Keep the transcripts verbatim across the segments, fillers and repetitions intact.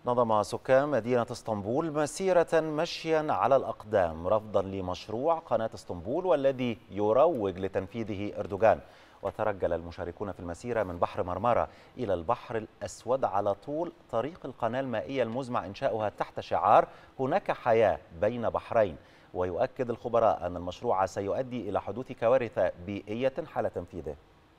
نظم سكان مدينة اسطنبول مسيرة مشيا على الأقدام رفضا لمشروع قناة اسطنبول والذي يروج لتنفيذه أردوغان. وترجل المشاركون في المسيرة من بحر مرمرة إلى البحر الأسود على طول طريق القناة المائية المزمع إنشاؤها تحت شعار هناك حياة بين بحرين. ويؤكد الخبراء أن المشروع سيؤدي إلى حدوث كوارث بيئية حال تنفيذه.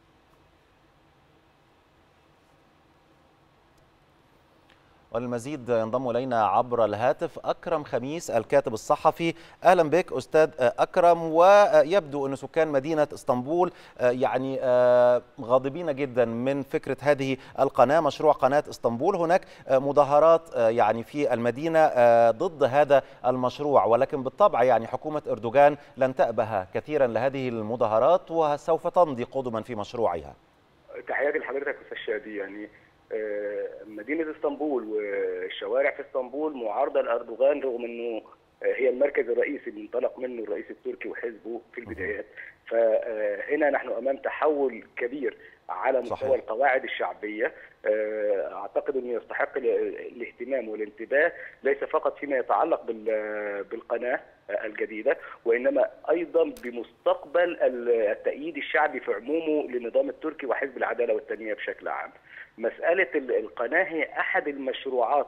وللمزيد ينضم إلينا عبر الهاتف أكرم خميس الكاتب الصحفي. أهلا بك أستاذ أكرم. ويبدو أن سكان مدينة اسطنبول يعني غاضبين جدا من فكرة هذه القناة، مشروع قناة اسطنبول. هناك مظاهرات يعني في المدينة ضد هذا المشروع، ولكن بالطبع يعني حكومة أردوغان لن تأبه كثيرا لهذه المظاهرات وسوف تمضي قدما في مشروعها. تحياتي لحضرتك استاذ شادي. يعني مدينة اسطنبول والشوارع في اسطنبول معارضة لأردوغان رغم أنه هي المركز الرئيسي اللي انطلق منه الرئيس التركي وحزبه في البدايات. فهنا نحن أمام تحول كبير على مستوى صحيح. القواعد الشعبية أعتقد أنه يستحق الاهتمام والانتباه، ليس فقط فيما يتعلق بالقناة الجديدة وإنما أيضا بمستقبل التأييد الشعبي في عمومه للنظام التركي وحزب العدالة والتنمية بشكل عام. مسألة القناة هي أحد المشروعات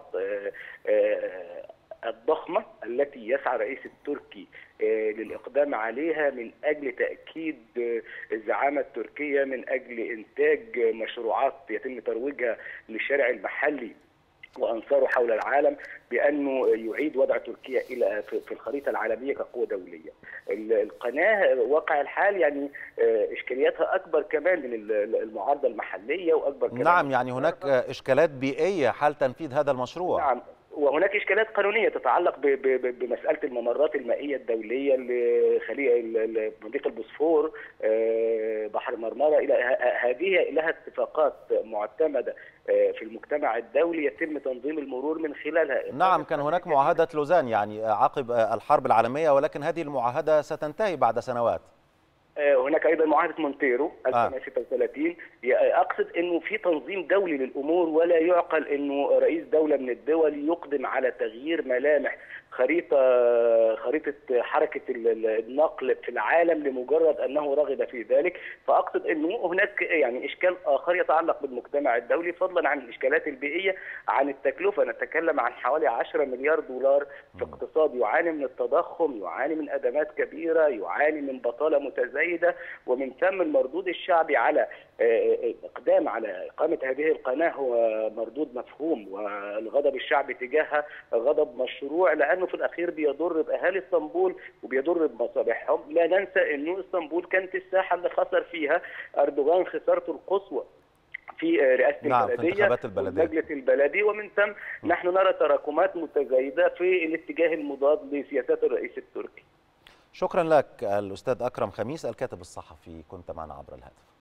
الضخمة التي يسعى الرئيس التركي للإقدام عليها من أجل تأكيد الزعامة التركية، من أجل إنتاج مشروعات يتم ترويجها للشارع المحلي وأنصاره حول العالم بأنه يعيد وضع تركيا إلى في الخريطة العالمية كقوة دولية. القناة واقع الحال يعني إشكالياتها أكبر كمان من المعارضة المحلية وأكبر كمان. نعم، يعني هناك إشكالات بيئية حال تنفيذ هذا المشروع. نعم، وهناك إشكالات قانونية تتعلق بمسألة الممرات المائية الدولية لخليج مضيق البوسفور، بحر مرمرة، إلى هذه لها اتفاقات معتمدة في المجتمع الدولي يتم تنظيم المرور من خلالها. نعم، كان هناك معاهدة لوزان يعني عقب الحرب العالمية، ولكن هذه المعاهدة ستنتهي بعد سنوات. هناك ايضا معاهده مونتيرو ألف وتسعمائة وستة وثلاثين. اقصد انه في تنظيم دولي للامور، ولا يعقل انه رئيس دوله من الدول يقدم على تغيير ملامح خريطه خريطه حركه النقل في العالم لمجرد انه رغب في ذلك. فاقصد انه هناك يعني اشكال اخر يتعلق بالمجتمع الدولي فضلا عن الاشكالات البيئيه، عن التكلفه. نتكلم عن حوالي عشرة مليار دولار في اقتصاد يعاني من التضخم، يعاني من ازمات كبيره، يعاني من بطاله متزايده، ومن ثم المردود الشعبي على الاقدام على اقامه هذه القناه هو مردود مفهوم، والغضب الشعبي تجاهها غضب مشروع، لانه في الاخير بيضر باهالي اسطنبول وبيضر بمصالحهم. لا ننسى انه اسطنبول كانت الساحه اللي خسر فيها اردوغان خسارته القصوى في رئاسه نعم البلديه والمجلس البلدي، ومن ثم نحن نرى تراكمات متزايده في الاتجاه المضاد لسياسات الرئيس التركي. شكرا لك الأستاذ أكرم خميس الكاتب الصحفي، كنت معنا عبر الهاتف.